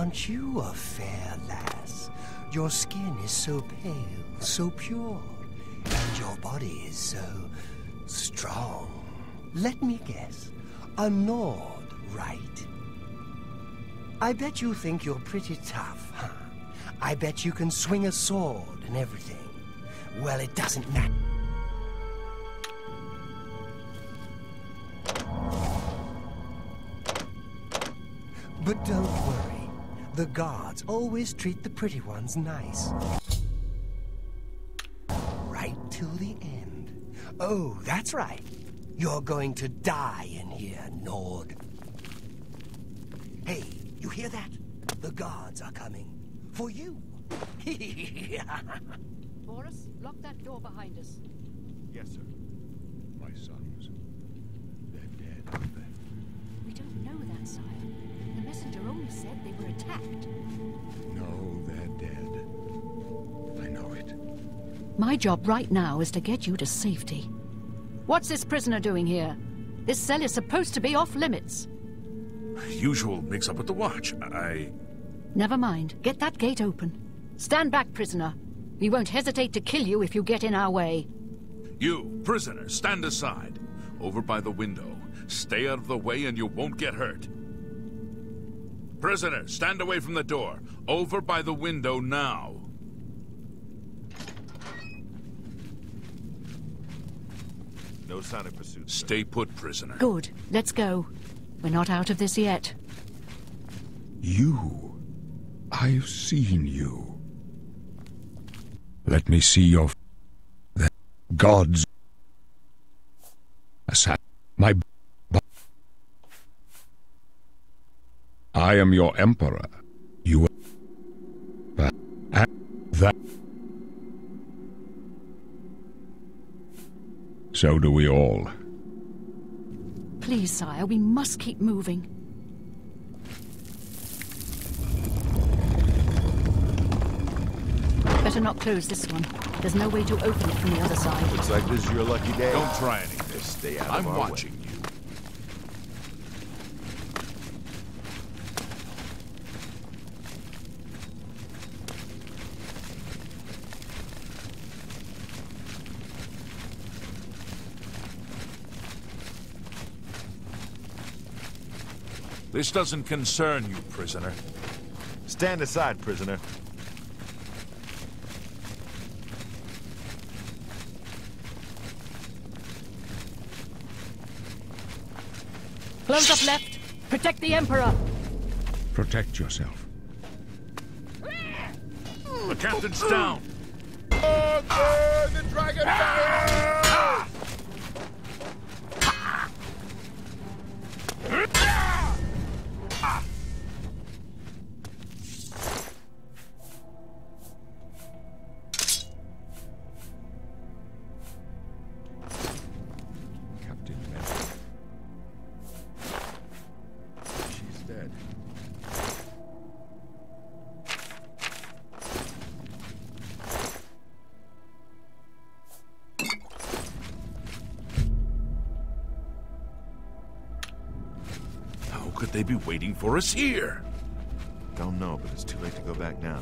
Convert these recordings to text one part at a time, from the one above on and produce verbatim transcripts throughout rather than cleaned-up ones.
Aren't you a fair lass? Your skin is so pale, so pure, and your body is so strong. Let me guess, a Nord, right? I bet you think you're pretty tough, huh? I bet you can swing a sword and everything. Well, it doesn't matter. But don't worry. The guards always treat the pretty ones nice. Right till the end. Oh, that's right. You're going to die in here, Nord. Hey, you hear that? The guards are coming. For you. Boris, lock that door behind us. Yes, sir. My sons. They're dead, aren't they? We don't know that, sire. The messenger only said they were attacked. No, they're dead. I know it. My job right now is to get you to safety. What's this prisoner doing here? This cell is supposed to be off limits. Usual mix-up with the watch. I... Never mind. Get that gate open. Stand back, prisoner. We won't hesitate to kill you if you get in our way. You, prisoner, stand aside. Over by the window. Stay out of the way and you won't get hurt. Prisoner, stand away from the door. Over by the window now. No sign of pursuit, sir. Stay put, prisoner. Good. Let's go. We're not out of this yet. You. I've seen you. Let me see your... The gods... Assassin... My... I am your emperor. You... But... That... So do we all. Please, sire, we must keep moving. Better not close this one. There's no way to open it from the other side. Looks like this is your lucky day. Don't try anything. Stay out I'm of our watching way. you. This doesn't concern you, prisoner. Stand aside, prisoner. Close up left. Protect the Emperor. Protect yourself. The captain's down. Oh, the dragon fire! Captain Mary. She's dead. How could they be waiting for us here? Don't know, but it's too late to go back now.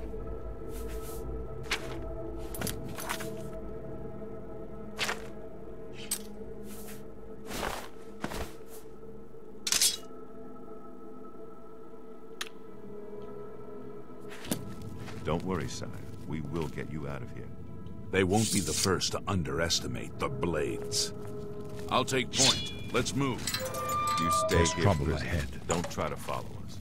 Don't worry, sire. We will get you out of here. They won't be the first to underestimate the Blades. I'll take point. Let's move. You stay There's here, trouble prisoner. ahead. Don't try to follow us.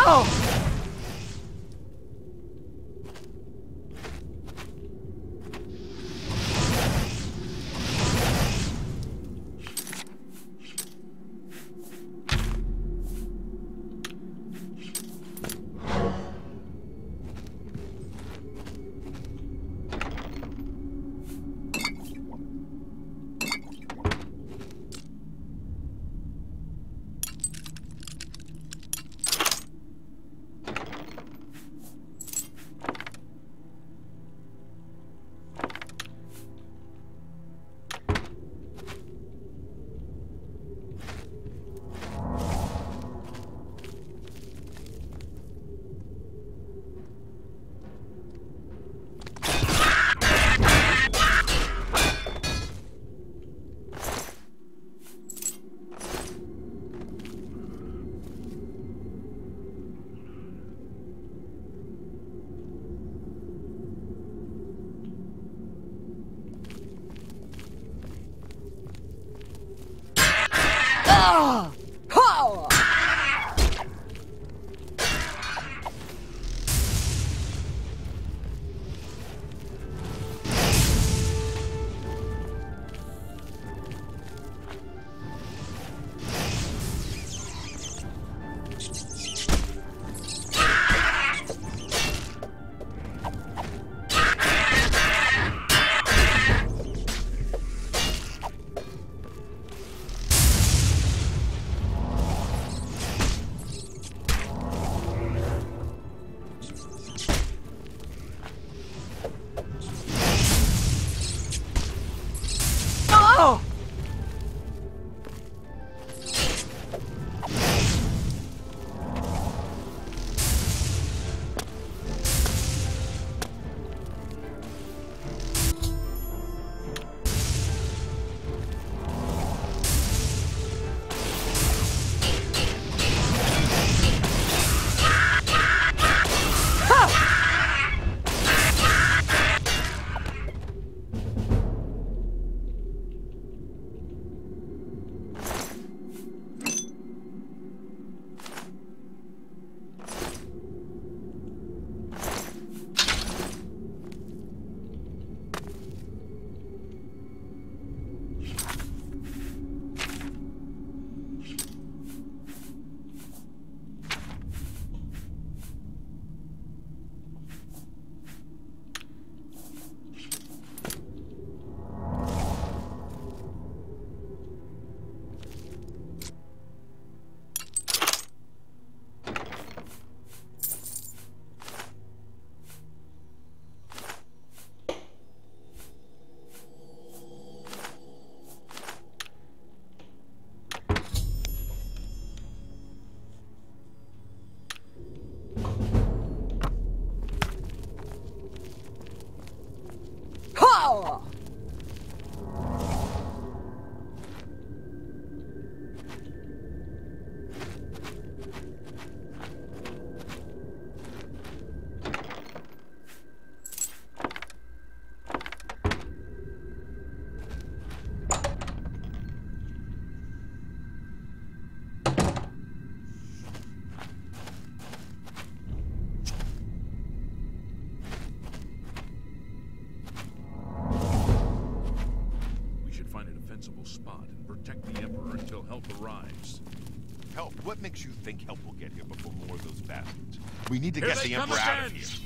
Spot and protect the Emperor until help arrives. Help? What makes you think help will get here before more of those bastards? We need to Here get they the come Emperor again. out of here.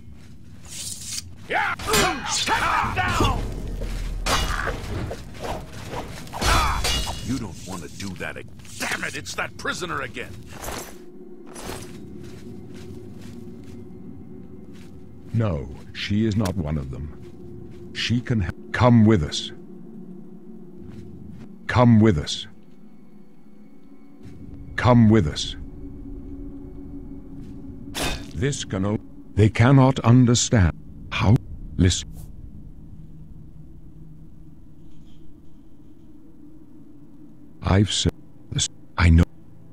Yeah! Cut them down! You don't want to do that again. Damn it, it's that prisoner again. No, she is not one of them. She can ha- come with us. Come with us. Come with us. This can o- They cannot understand. How? Listen. I've said this. I know.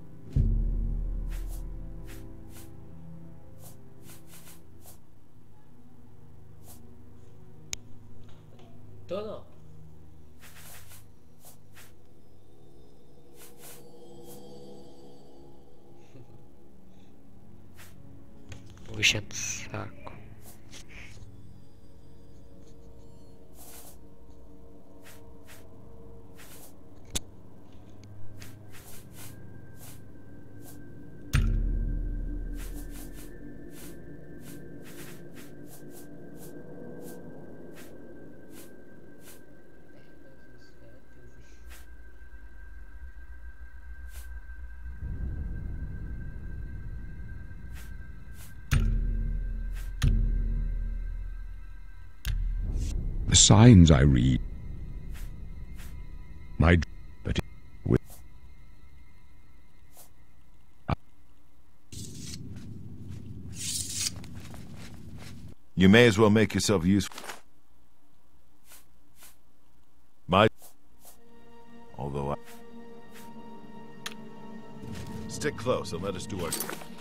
Todo. Provisions ಸಾಕು. The signs I read. My but with You may as well make yourself useful. My... Although I... Stick close and let us do our...